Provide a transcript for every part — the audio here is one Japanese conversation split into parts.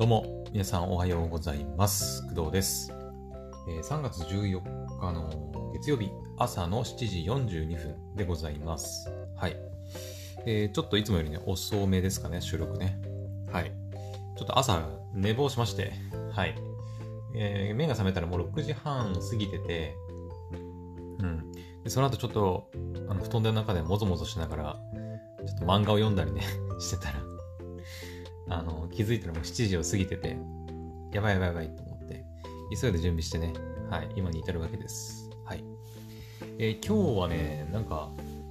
どうも、皆さんおはようございます。工藤です。3月14日の月曜日、朝の7時42分でございます。はい。ちょっといつもよりね、遅めですかね、収録ね。はい。ちょっと朝、寝坊しまして、はい。目が覚めたらもう6時半過ぎてて、でその後ちょっと、布団の中でもぞもぞしながら、ちょっと漫画を読んだりね、してたら、気づいたらもう7時を過ぎてて、やばいと思って、急いで準備してね、はい、今に至るわけです。はい。今日はね、なんか、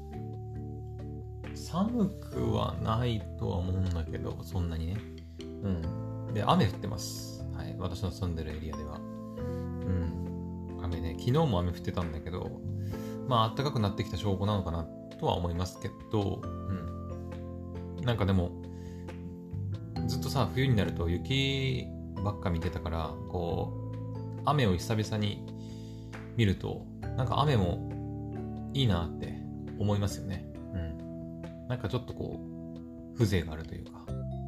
寒くはないとは思うんだけど、そんなにね。で、雨降ってます。はい、私の住んでるエリアでは。雨ね、昨日も雨降ってたんだけど、まあ、暖かくなってきた証拠なのかなとは思いますけど、なんかでも、ずっとさ、冬になると雪ばっか見てたから、こう、雨を久々に見ると、なんか雨もいいなって思いますよね。なんかちょっとこう、風情があるというか。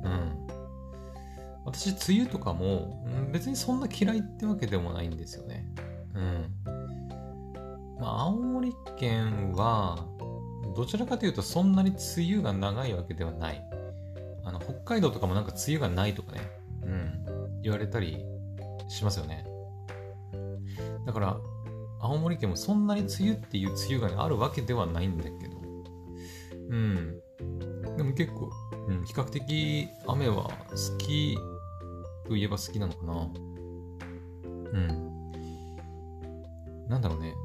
私、梅雨とかも、別にそんな嫌いってわけでもないんですよね。まあ、青森県は、どちらかというとそんなに梅雨が長いわけではない。北海道とかもなんか梅雨がないとかね、言われたりしますよね。だから、青森県もそんなに梅雨っていう梅雨が、ね、あるわけではないんだけど、でも結構、比較的雨は好きといえば好きなのかな。なんだろうね。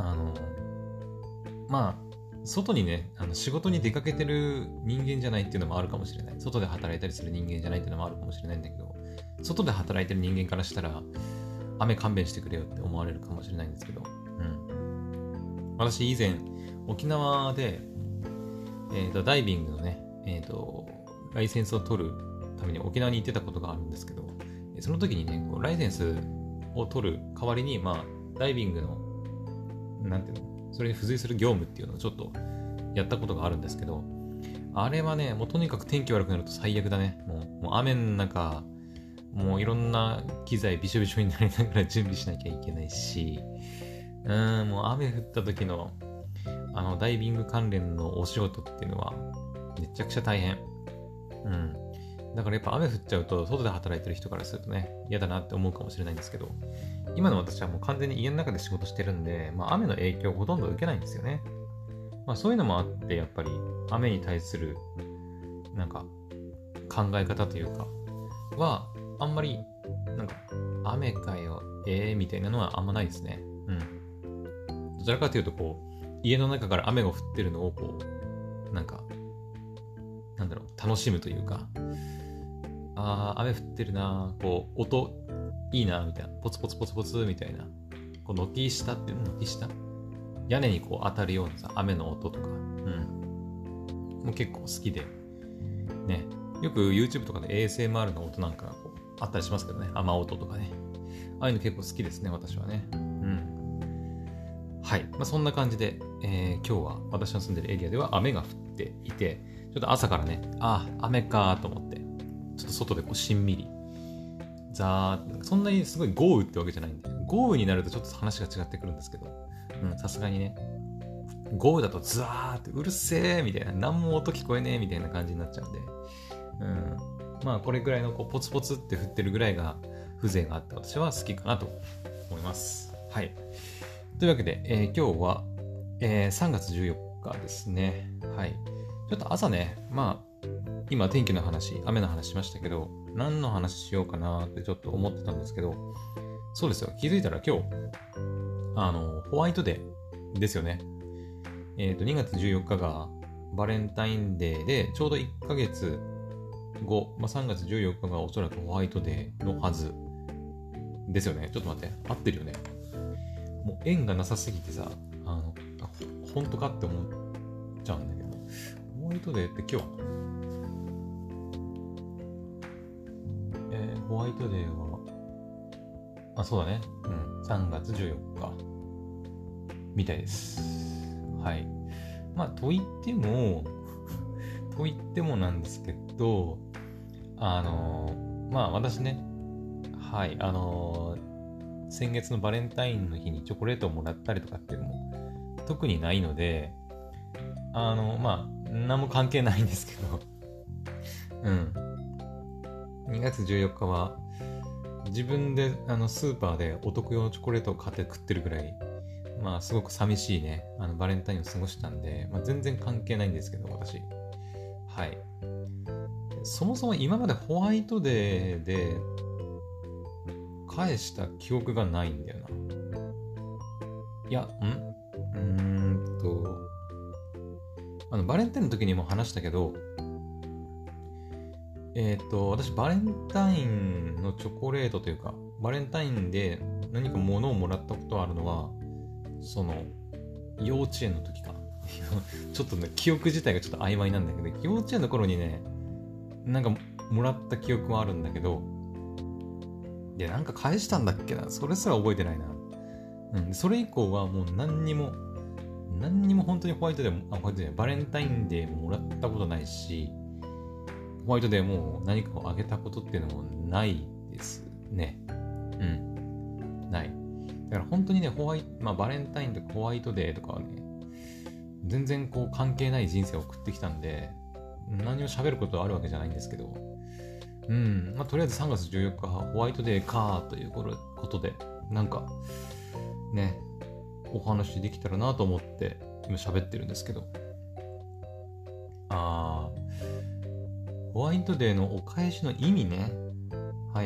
まあ、外にね、仕事に出かけてる人間じゃないっていうのもあるかもしれない。外で働いたりする人間じゃないっていうのもあるかもしれないんだけど、外で働いてる人間からしたら、雨勘弁してくれよって思われるかもしれないんですけど、私以前、沖縄で、ダイビングのね、ライセンスを取るために沖縄に行ってたことがあるんですけど、その時にね、こうライセンスを取る代わりに、まあ、ダイビングの、なんていうの、それに付随する業務っていうのをちょっとやったことがあるんですけど、あれはね、もうとにかく天気悪くなると最悪だね。もう雨の中、もういろんな機材びしょびしょになりながら準備しなきゃいけないし、もう雨降った時のダイビング関連のお仕事っていうのはめちゃくちゃ大変。だからやっぱ雨降っちゃうと外で働いてる人からするとね、嫌だなって思うかもしれないんですけど、今の私はもう完全に家の中で仕事してるんで、まあ雨の影響をほとんど受けないんですよね。まあそういうのもあってやっぱり雨に対するなんか考え方というかはあんまりなんか雨かよみたいなのはあんまないですね。どちらかというとこう家の中から雨が降ってるのをこうなんかなんだろう楽しむというか、雨降ってるな、こう音いいなみたいな、ポツポツポツポツみたいな、こう軒下って軒下屋根にこう当たるようなさ雨の音とか、もう結構好きでね、よく YouTube とかで ASMR の音なんかがこうあったりしますけどね、雨音とかね、ああいうの結構好きですね、私はね。はい、まあ、そんな感じで、今日は私の住んでるエリアでは雨が降っていて、ちょっと朝からね、雨かと思って、ちょっと外でこうしんみり、そんなにすごい豪雨ってわけじゃないんで、豪雨になるとちょっと話が違ってくるんですけど、さすがにね、豪雨だとザーってうるせーみたいな、何も音聞こえねえみたいな感じになっちゃうんで、まあこれぐらいのこうポツポツって降ってるぐらいが風情があって私は好きかなと思います。はい。というわけで、今日は、3月14日ですね。はい。ちょっと朝ね、まあ、今天気の話、雨の話しましたけど、何の話しようかなってちょっと思ってたんですけど、そうですよ。気づいたら今日、ホワイトデーですよね。2月14日がバレンタインデーで、ちょうど1ヶ月後、3月14日がおそらくホワイトデーのはずですよね。ちょっと待って、合ってるよね。もう縁がなさすぎてさ、本当かって思っちゃうんだけど、ホワイトデーって今日、ホワイトデーは、そうだね。3月14日。みたいです。はい。まあ、と言ってもなんですけど、 まあ私ね、はい、先月のバレンタインの日にチョコレートをもらったりとかっていうのも特にないので、まあ、何も関係ないんですけど、うん。2月14日は、自分でスーパーでお得用のチョコレートを買って食ってるぐらい、まあすごく寂しいね、バレンタインを過ごしたんで、まあ、全然関係ないんですけど、私。はい。そもそも今までホワイトデーで返した記憶がないんだよな。いや、バレンタインの時にも話したけど、私、バレンタインのチョコレートというか、バレンタインで何か物をもらったことあるのは、幼稚園の時か。ちょっとね、記憶自体がちょっと曖昧なんだけど、幼稚園の頃にね、なんかもらった記憶はあるんだけど、で、なんか返したんだっけな、それすら覚えてないな。それ以降はもう何にも本当にホワイトデー、バレンタインデーももらったことないし、ホワイトデーも何かをあげたことっていうのもないですね。ない。だから本当にね、バレンタインとかホワイトデーとかはね、全然こう関係ない人生を送ってきたんで、何を喋ることはあるわけじゃないんですけど、とりあえず3月14日ホワイトデーかということで、なんか、ね、お話できたらなと思って今喋ってるんですけど、ホワイトデーのお返しの意味ね。はい。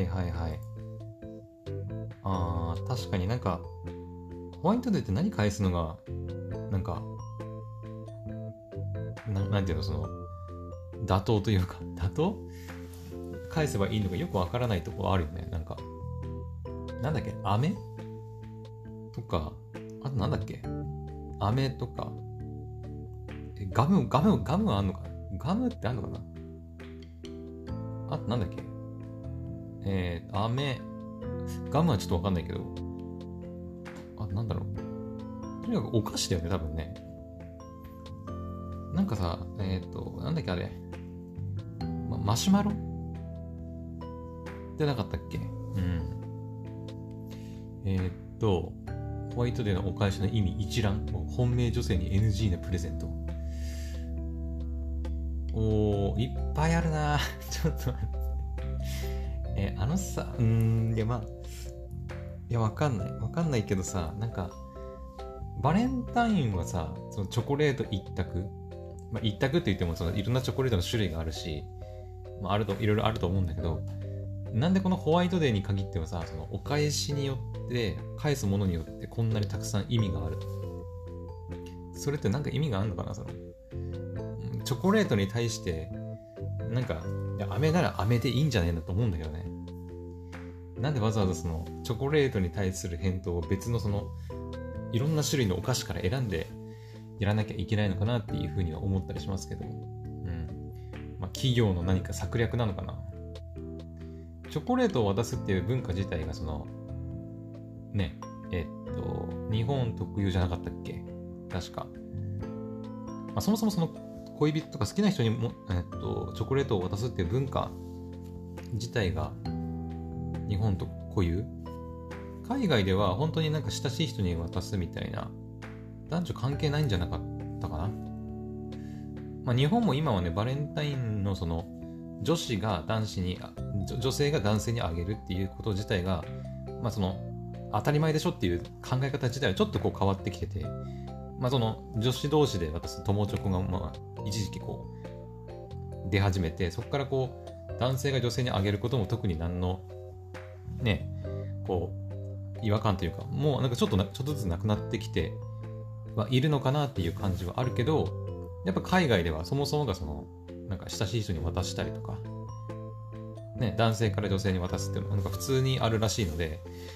確かになんか、ホワイトデーって何返すのが、なんか、なんていうの、妥当というか、妥当返せばいいのかよくわからないところあるよね。なんか、なんだっけ、飴とか、あとなんだっけ、飴とか、ガムはあんのかな、ガムってあんのかな、あとなんだっけ、飴、ガムはちょっとわかんないけど、なんだろう。とにかくお菓子だよね、多分ね。なんかさ、なんだっけあれ。マシュマロってなかったっけ？ホワイトデーのお返しの意味一覧。本命女性に NG なプレゼント。いっぱいあるなちょっと待って。わかんないけどさ、なんか、バレンタインはさ、そのチョコレート一択。一択って言ってもいろんなチョコレートの種類があるし、いろいろあると思うんだけど、なんでこのホワイトデーに限ってはさ、そのお返しによって、返すものによってこんなにたくさん意味がある。それってなんか意味があるのかな、チョコレートに対して、なんか、飴なら飴でいいんじゃねえんだと思うんだけどね。なんでわざわざチョコレートに対する返答を別のいろんな種類のお菓子から選んでやらなきゃいけないのかなっていうふうには思ったりしますけど。企業の何か策略なのかな。チョコレートを渡すっていう文化自体が日本特有じゃなかったっけ？確か。そもそも恋人とか好きな人にも、チョコレートを渡すっていう文化自体が日本と固有。海外では本当になんか親しい人に渡すみたいな男女関係ないんじゃなかったかな。日本も今はね、バレンタインの女性が男性にあげるっていうこと自体が、当たり前でしょっていう考え方自体はちょっとこう変わってきてて、女子同士で渡す友チョコが一時期こう出始めて、そこからこう男性が女性にあげることも特に何のね、こう違和感というか、もうなんかちょっとずつなくなってきてはいるのかなっていう感じはあるけど、やっぱ海外ではそもそもがなんか親しい人に渡したりとか、男性から女性に渡すっていうのがなんか普通にあるらしいので、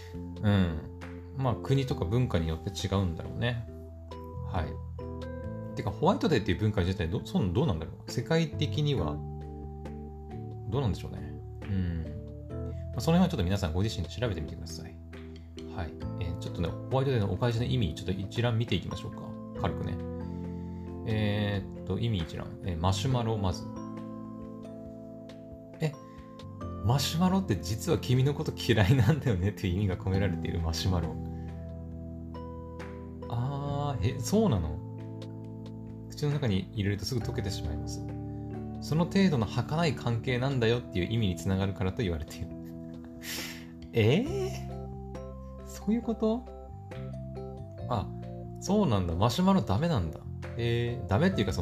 国とか文化によって違うんだろうね。はい。てか、ホワイトデーっていう文化自体どうなんだろう。世界的にはどうなんでしょうね。その辺はちょっと皆さんご自身で調べてみてください。はい。ちょっとね、ホワイトデーのお返しの意味、ちょっと一覧見ていきましょうか。軽くね。意味一覧。マシュマロ、まず。 マシュマロって実は君のこと嫌いなんだよねっていう意味が込められているマシュマロ。そうなの？口の中に入れるとすぐ溶けてしまいます。その程度の儚い関係なんだよっていう意味につながるからと言われている。そういうこと？そうなんだ。マシュマロダメなんだ。ダメっていうか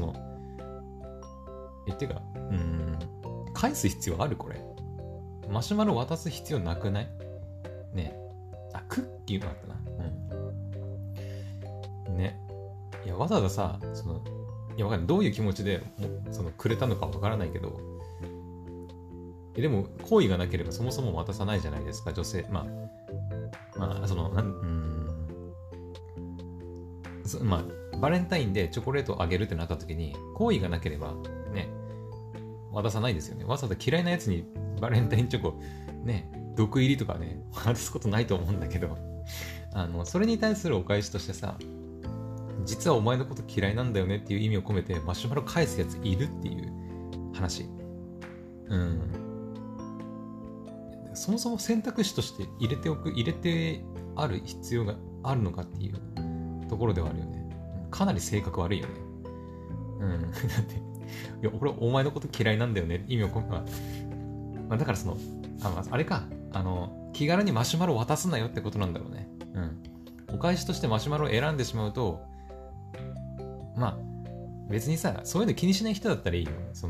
っていうか、返す必要あるこれ。マシュマロ渡す必要なくない？ね。クッキーもあったな。ね。いや、わざわざさ、わかんない。どういう気持ちで、くれたのかわからないけど、でも、好意がなければそもそも渡さないじゃないですか、女性。バレンタインでチョコレートをあげるってなった時に、好意がなければ、ね、渡さないですよね。わざわざ嫌いなやつにバレンタインチョコ、ね、毒入りとかね、渡すことないと思うんだけど、それに対するお返しとしてさ、実はお前のこと嫌いなんだよねっていう意味を込めてマシュマロ返すやついるっていう話。そもそも選択肢として入れてある必要があるのかっていうところではあるよね。かなり性格悪いよね。だって、いや、俺お前のこと嫌いなんだよね意味を込め、だからあれか、気軽にマシュマロ渡すなよってことなんだろうね。お返しとしてマシュマロを選んでしまうと、別にさ、そういうの気にしない人だったらいいよ。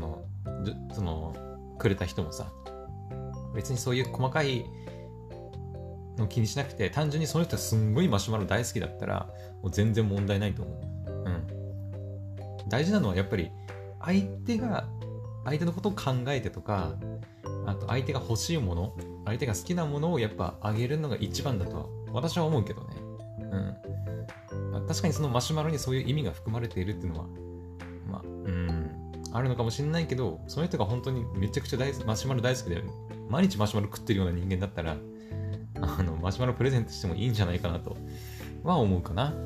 くれた人もさ、別にそういう細かいの気にしなくて、単純にその人はすんごいマシュマロ大好きだったら、もう全然問題ないと思う。大事なのはやっぱり、相手のことを考えてとか、あと相手が欲しいもの、相手が好きなものをやっぱあげるのが一番だとは、私は思うけどね。確かにそのマシュマロにそういう意味が含まれているっていうのは、あるのかもしれないけど、その人が本当にめちゃくちゃマシュマロ大好きで、毎日マシュマロ食ってるような人間だったら、マシュマロプレゼントしてもいいんじゃないかなとは思うかな。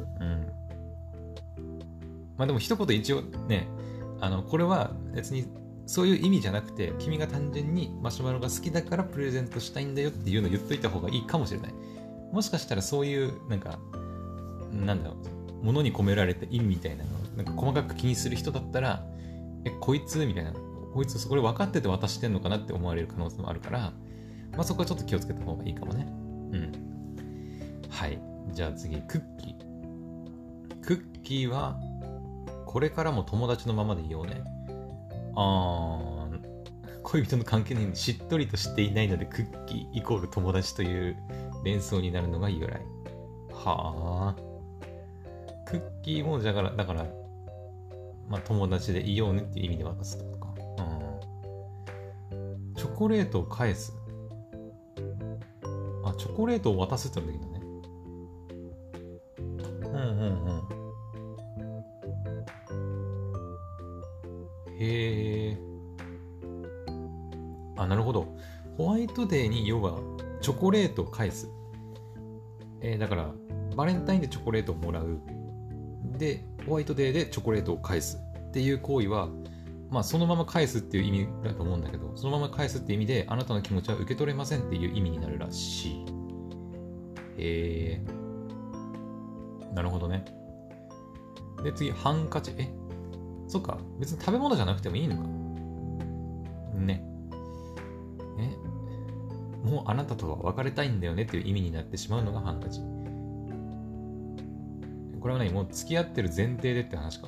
でも一言一応ね、これは別にそういう意味じゃなくて、君が単純にマシュマロが好きだからプレゼントしたいんだよっていうのを言っといた方がいいかもしれない。もしかしたらそういう、ものに込められた意味みたいなのを、細かく気にする人だったら、こいつみたいな、こいつそれ分かってて渡してんのかなって思われる可能性もあるから、そこはちょっと気をつけた方がいいかもね。はい。じゃあ次、クッキー。クッキーは、これからも友達のままでいようね。恋人の関係にしっとりとしていないので、クッキーイコール友達という連想になるのが由来。はあ。クッキーも、だから、友達でいようねっていう意味で渡すってことか。チョコレートを返す。チョコレートを渡すってのもできるんだね。へえ。なるほど。ホワイトデーに要はチョコレートを返す。だから、バレンタインでチョコレートをもらう。で、ホワイトデーでチョコレートを返すっていう行為は、そのまま返すっていう意味だと思うんだけど、そのまま返すっていう意味で、あなたの気持ちは受け取れませんっていう意味になるらしい。なるほどね。で、次、ハンカチ。そっか。別に食べ物じゃなくてもいいのか。ね。もうあなたとは別れたいんだよねっていう意味になってしまうのがハンカチ。これはもう付き合ってる前提でって話か。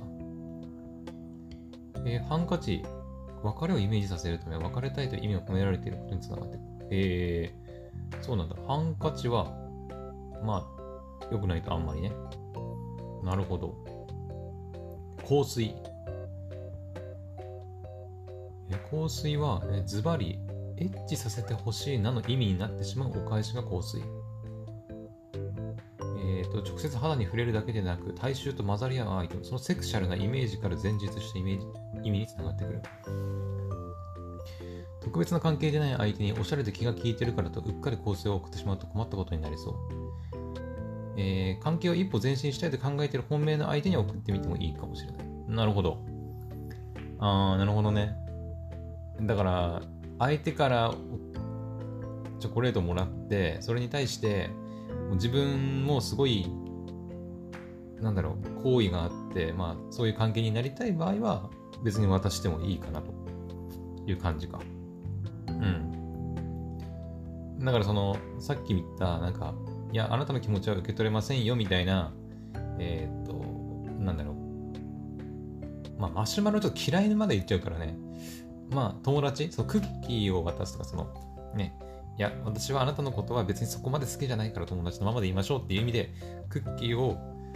ハンカチ、別れをイメージさせるため、別れたいという意味が込められていることにつながってくる。そうなんだ。ハンカチは、良くないとあんまりね。なるほど。香水。香水は、ズバリ、エッチさせてほしいなの意味になってしまうお返しが香水。直接肌に触れるだけでなく、体臭と混ざり合うアイテム、そのセクシャルなイメージから前述した意味につながってくる。特別な関係でない相手におしゃれで気が利いてるからとうっかり香水を送ってしまうと困ったことになりそう。関係を一歩前進したいと考えている本命の相手に送ってみてもいいかもしれない。なるほど。なるほどね。だから、 相手からチョコレートをもらって、それに対して自分もすごい好意があって、そういう関係になりたい場合は別に渡してもいいかなという感じか。だからさっき言ったいやあなたの気持ちは受け取れませんよみたいなマシュマロちょっと嫌いまで言っちゃうからね。友達、クッキーを渡すとかいや私はあなたのことは別にそこまで好きじゃないから友達のままでいましょうっていう意味でクッキーを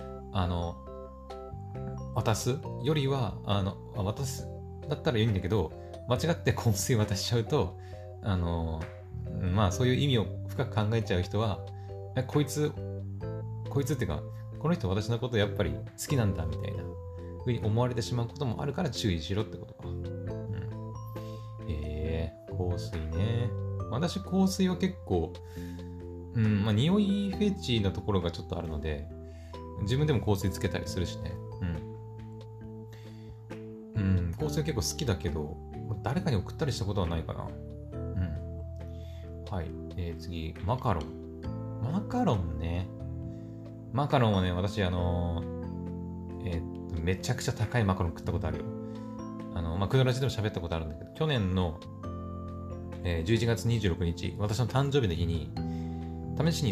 渡すよりは渡すだったらいいんだけど、間違って香水渡しちゃうとそういう意味を深く考えちゃう人はこいつっていうかこの人私のことやっぱり好きなんだみたいなふうに思われてしまうこともあるから注意しろってことか。香水ね。私香水は結構匂いフェチなところがちょっとあるので自分でも香水つけたりするしね。香水は結構好きだけど誰かに送ったりしたことはないかな。はい。次、マカロン。マカロンね。マカロンはね、私、めちゃくちゃ高いマカロン食ったことあるよ。クドラジでも喋ったことあるんだけど、去年の、11月26日、私の誕生日の日に、試しに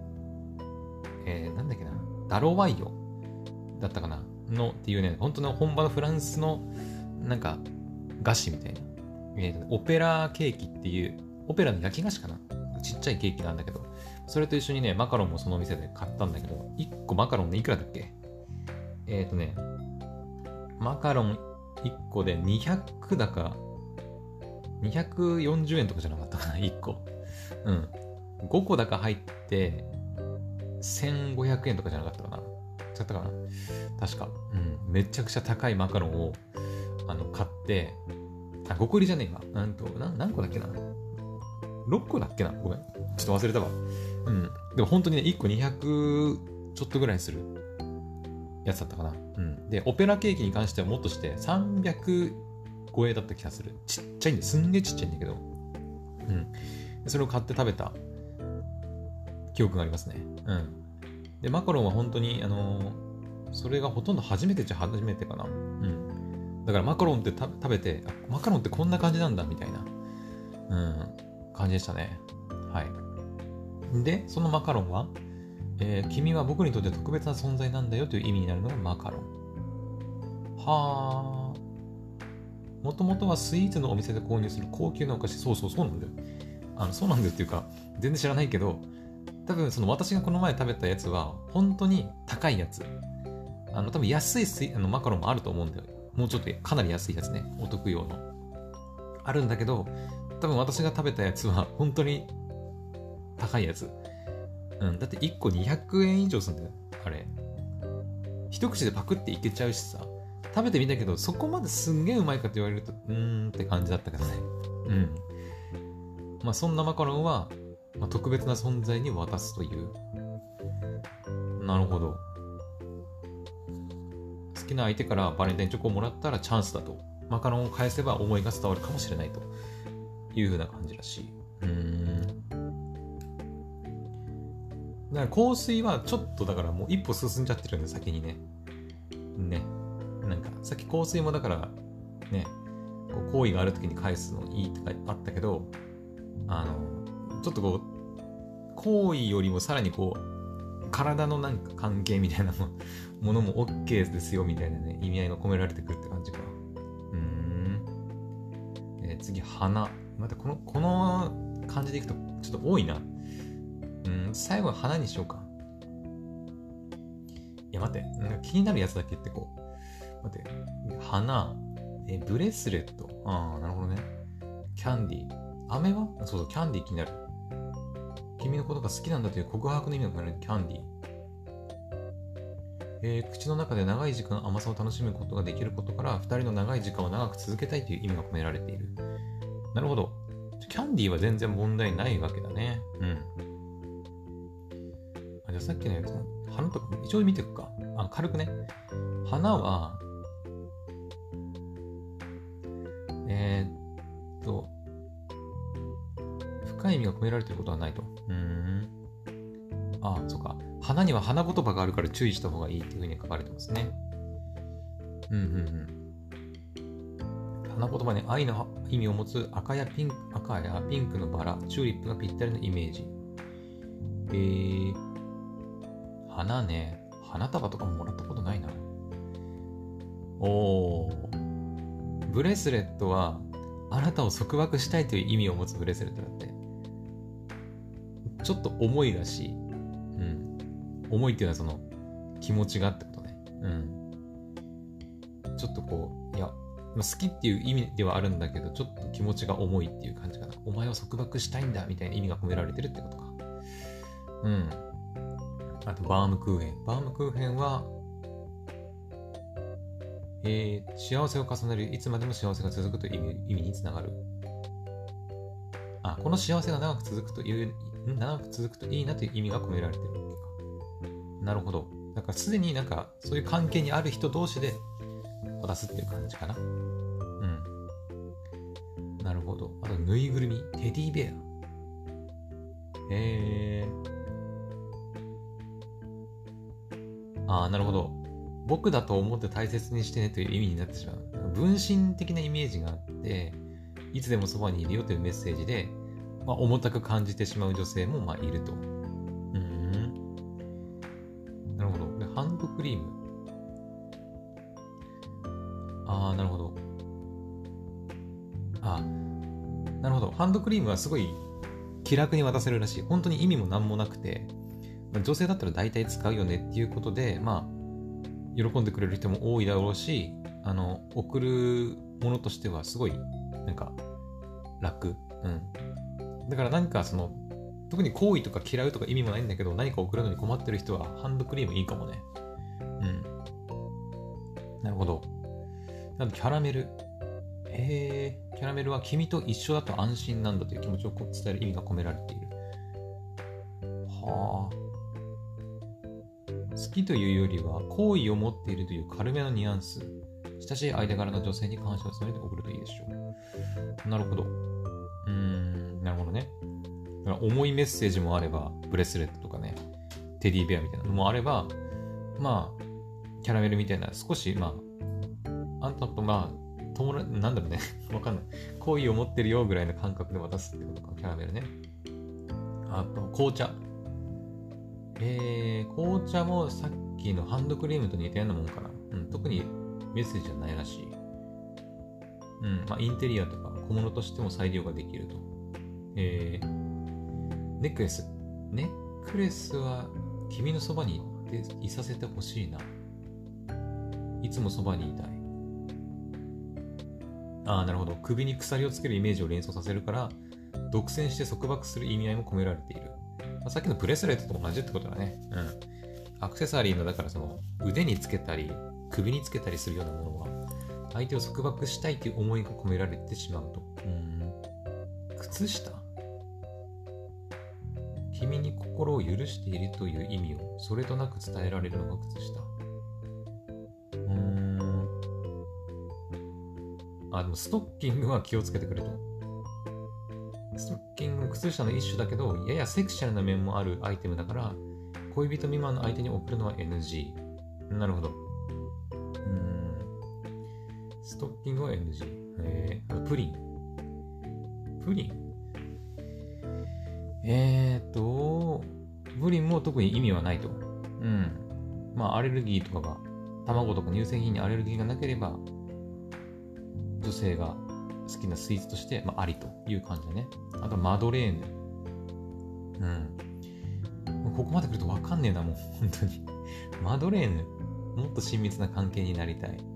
なんだっけな、ダロワイヨだったかなのっていうね、本当の本場のフランスの、菓子みたいな。オペラケーキっていう、オペラの焼き菓子かな、ちっちゃいケーキなんだけど、それと一緒にね、マカロンもそのお店で買ったんだけど、1個マカロンね、いくらだっけ？マカロン1個で200だか、240円とかじゃなかったかな、1個。5個だか入って、1500円とかじゃなかったかな。違ったかな確か。めちゃくちゃ高いマカロンを、買って、5個入りじゃねえわ。何個だっけな6個だっけな、ごめん。ちょっと忘れたわ。でも本当にね、1個200ちょっとぐらいするやつだったかな。で、オペラケーキに関してはもっとして300超えだった気がする。ちっちゃいんで、すんげえちっちゃいんだけど。それを買って食べた記憶がありますね。で、マカロンは本当に、それがほとんど初めて初めてかな。だからマカロンって食べて、マカロンってこんな感じなんだ、みたいな。感じでしたね。はい。で、そのマカロンは、君は僕にとって特別な存在なんだよという意味になるのがマカロン。はー。もともとはスイーツのお店で購入する高級なお菓子。そうなんだよ。そうなんだよっていうか、全然知らないけど、多分私がこの前食べたやつは、本当に高いやつ。多分安いマカロンもあると思うんだよ。もうちょっとかなり安いやつね。お得用の。あるんだけど、多分私が食べたやつは本当に高いやつ。だって1個200円以上するんだよ。あれ。一口でパクっていけちゃうしさ。食べてみたけど、そこまですんげえうまいかって言われると、って感じだったけどね。そんなマカロンは、特別な存在に渡すという。なるほど。好きな相手からバレンタインチョコをもらったらチャンスだと。マカロンを返せば思いが伝わるかもしれないという風な感じらしい。だから香水はちょっとだからもう一歩進んじゃってるんで先にね。さっき香水もだからね、好意がある時に返すのいいとかあったけど、ちょっと好意よりもさらに体の関係みたいなものも OK ですよみたいなね、意味合いが込められてくるって感じか。次、花。待って、この感じでいくとちょっと多いな。最後は花にしようか。いや、待って、気になるやつだけ言ってこう。待って、花、ブレスレット。なるほどね。キャンディー。飴はそう、キャンディー気になる。君のことが好きなんだという告白の意味が込められるキャンディー。口の中で長い時間甘さを楽しむことができることから、2人の長い時間を長く続けたいという意味が込められている。なるほど。キャンディーは全然問題ないわけだね。じゃあさっきのやつ、花とか一応見ていくか。軽くね。花は、 深い意味が込められていることはないと。ああ、そうか。花には花言葉があるから注意した方がいいっていうふうに書かれてますね。花言葉に愛の意味を持つ赤やピンクのバラ、チューリップがぴったりのイメージ。花ね。花束とかももらったことないな。ブレスレットはあなたを束縛したいという意味を持つブレスレットだって。ちょっと重いらしい。重いっていうのはその気持ちがってことね。ちょっとこう、いや、好きっていう意味ではあるんだけど、ちょっと気持ちが重いっていう感じかな。お前を束縛したいんだみたいな意味が込められてるってことか。あと、バームクーヘン。バームクーヘンは、幸せを重ねる、いつまでも幸せが続くという意味につながる。この幸せが長く続くといいなという意味が込められているわけか。なるほど。だからすでになんかそういう関係にある人同士で渡すっていう感じかな。なるほど。あと、ぬいぐるみ、テディベア。なるほど。僕だと思って大切にしてねという意味になってしまう。分身的なイメージがあって、いつでもそばにいるよというメッセージで、重たく感じてしまう女性もいると。なるほど。で、ハンドクリーム。なるほど。なるほど。ハンドクリームはすごい気楽に渡せるらしい。本当に意味も何もなくて、女性だったら大体使うよねっていうことで、喜んでくれる人も多いだろうし、送るものとしてはすごい、なんか、楽。だから何か特に好意とか嫌うとか意味もないんだけど、何か送るのに困ってる人はハンドクリームいいかもね。なるほど。なんとキャラメル。キャラメルは君と一緒だと安心なんだという気持ちを伝える意味が込められている。好きというよりは好意を持っているという軽めのニュアンス。親しい間柄の女性に感謝を伝えて送るといいでしょう。なるほど。なるほどね。だから重いメッセージもあれば、ブレスレットとかね、テディベアみたいなのもあれば、キャラメルみたいな、少し、あんたとなんだろうね。わかんない。好意を持ってるよぐらいの感覚で渡すってことか、キャラメルね。あと、紅茶。紅茶もさっきのハンドクリームと似たようなもんかな。特にメッセージはないらしい。インテリアとか小物としても再利用ができると。ネックレス。ネックレスは君のそばにいさせてほしいな。いつもそばにいたい。なるほど。首に鎖をつけるイメージを連想させるから、独占して束縛する意味合いも込められている。さっきのブレスレットと同じってことだね。アクセサリーの、だから腕につけたり、首につけたりするようなものは、相手を束縛したいという思いが込められてしまうと。靴下？君に心を許しているという意味をそれとなく伝えられるのが靴下。でもストッキングは気をつけてくれと。ストッキング、靴下の一種だけど、ややセクシャルな面もあるアイテムだから、恋人未満の相手に送るのは NG。なるほど。ストッキングは NG。あとプリン。プリンプリンも特に意味はないと。アレルギーとかが、卵とか乳製品にアレルギーがなければ、女性が好きなスイーツとして、ありという感じだね。あとマドレーヌ。ここまで来ると分かんねえな、もう本当に。マドレーヌ、もっと親密な関係になりたい。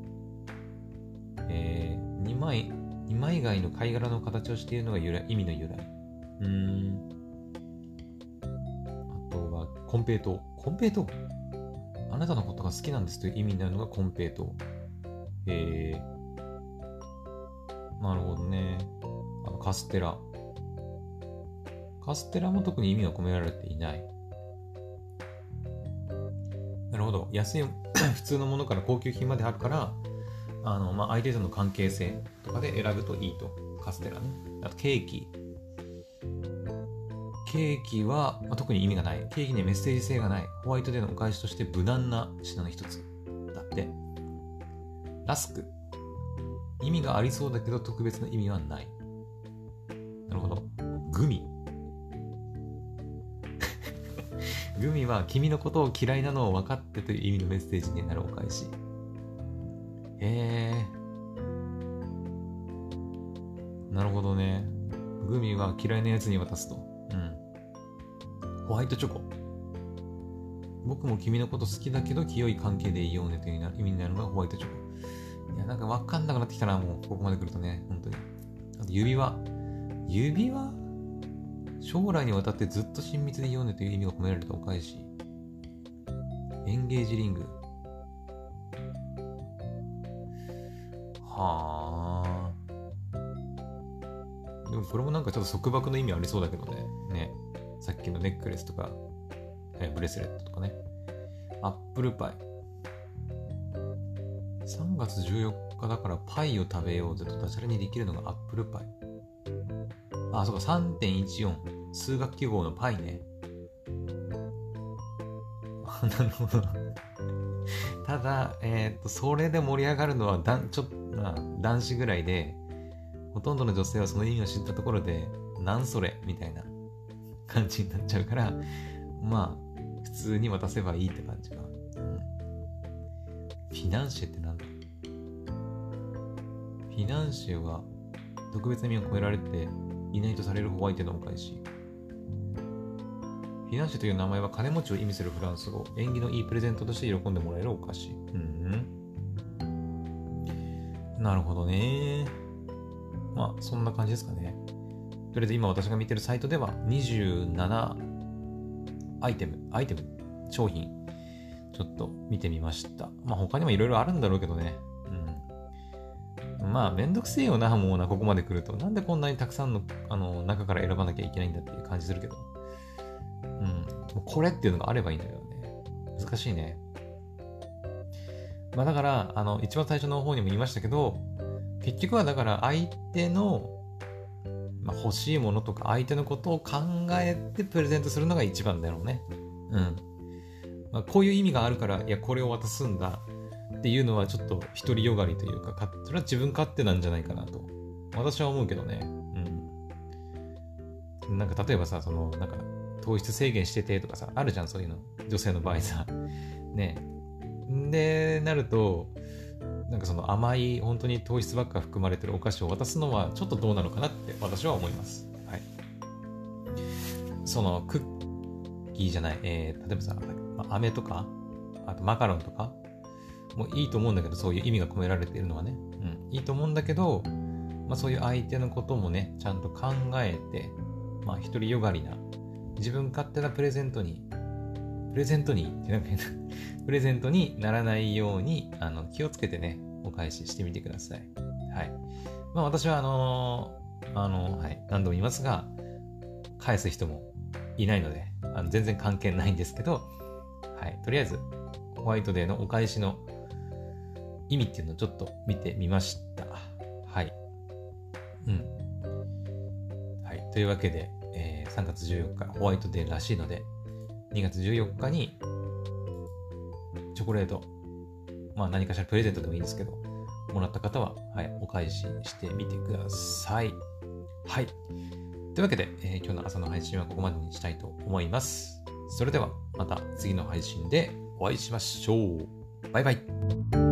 二枚貝の貝殻の形をしているのが意味の由来。あとはコンペイトウ。コンペイトウ、あなたのことが好きなんですという意味になるのがコンペイトウ。なるほどね。カステラ。カステラも特に意味が込められていない。なるほど。安い普通のものから高級品まであるから、相手との関係性とかで選ぶといいと。カステラね。あとケーキ。 ケーキは、特に意味がない。ケーキにはメッセージ性がない。ホワイトデーのお返しとして無難な品の一つ。だって。ラスク。意味がありそうだけど特別な意味はない。なるほど。グミ。グミは君のことを嫌いなのを分かってという意味のメッセージになるお返し。なるほどね。グミは嫌いなやつに渡すと。ホワイトチョコ。僕も君のこと好きだけど清い関係でいようねという意味になるのがホワイトチョコ。いや、なんか分かんなくなってきたな、もうここまで来るとね、本当に。あと指輪。指輪？将来にわたってずっと親密でいようねという意味が込められたお返し。エンゲージリング。はあ。でもこれもなんかちょっと束縛の意味ありそうだけどね。ね。さっきのネックレスとか、ブレスレットとかね。アップルパイ。3月14日だからパイを食べようぜとダジャレにできるのがアップルパイ。あ、そうか、3.14。数学記号のパイね。なるほど。ただ、それで盛り上がるのは男子ぐらいで、ほとんどの女性はその意味を知ったところで、なんそれみたいな感じになっちゃうから、まあ、普通に渡せばいいって感じか。フィナンシェってなんだ？フィナンシェは特別な意味が込められていないとされるホワイトのお返し。フィナンシェという名前は金持ちを意味するフランス語。縁起のいいプレゼントとして喜んでもらえるお菓子。なるほどね。まあ、そんな感じですかね。とりあえず今私が見てるサイトでは27アイテム、商品、ちょっと見てみました。まあ他にもいろいろあるんだろうけどね。まあめんどくせえよな、もうな、ここまで来ると。なんでこんなにたくさんの、中から選ばなきゃいけないんだっていう感じするけど。これっていうのがあればいいんだよね。難しいね。まあだから、一番最初の方にも言いましたけど、結局はだから相手の、欲しいものとか相手のことを考えてプレゼントするのが一番だろうね。こういう意味があるから、いや、これを渡すんだっていうのはちょっと独りよがりというか、それは自分勝手なんじゃないかなと。私は思うけどね。なんか例えばさ、なんか糖質制限しててとかさ、あるじゃん、そういうの。女性の場合さ。ね。で、なると、なんか甘い本当に糖質ばっか含まれてるお菓子を渡すのはちょっとどうなのかなって私は思います。はい。クッキーじゃない、例えばさ、飴とか、あとマカロンとか、もういいと思うんだけど、そういう意味が込められているのはね。いいと思うんだけど、そういう相手のこともね、ちゃんと考えて、独りよがりな、自分勝手なプレゼントにならないように気をつけてねお返ししてみてください。はい。私ははい、何度も言いますが返す人もいないので全然関係ないんですけど、はい、とりあえずホワイトデーのお返しの意味っていうのをちょっと見てみました。はい。はい、というわけで、3月14日ホワイトデーらしいので、2月14日にチョコレート、何かしらプレゼントでもいいんですけど、もらった方は、はい、お返ししてみてください。はい。というわけで、今日の朝の配信はここまでにしたいと思います。それではまた次の配信でお会いしましょう。バイバイ。